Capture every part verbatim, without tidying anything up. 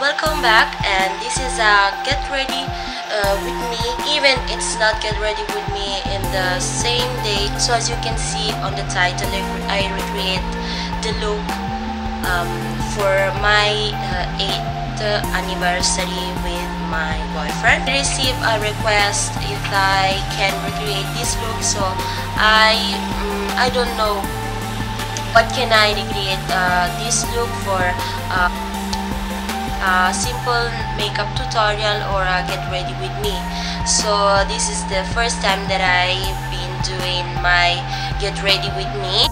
welcome back, and this is a get ready uh, with me. Even it's not get ready with me in the same day. So as you can see on the title, I recreate the look um, for my uh, eighth anniversary with my boyfriend. I received a request if I can recreate this look, so I um, I don't know what can I recreate uh, this look for. Uh, a simple makeup tutorial or a get ready with me. So this is the first time that I've been doing my get ready with me,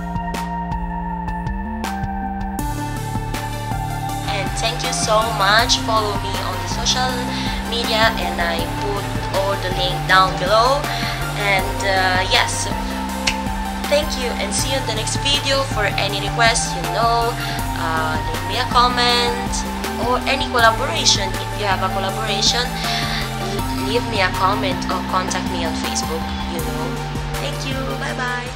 and thank you so much. Follow me on the social media, and I put all the link down below. And uh, yes, thank you, and see you in the next video. For any requests, you know, uh, leave me a comment or any collaboration. If you have a collaboration, leave me a comment or contact me on Facebook, you know. Thank you. Bye bye.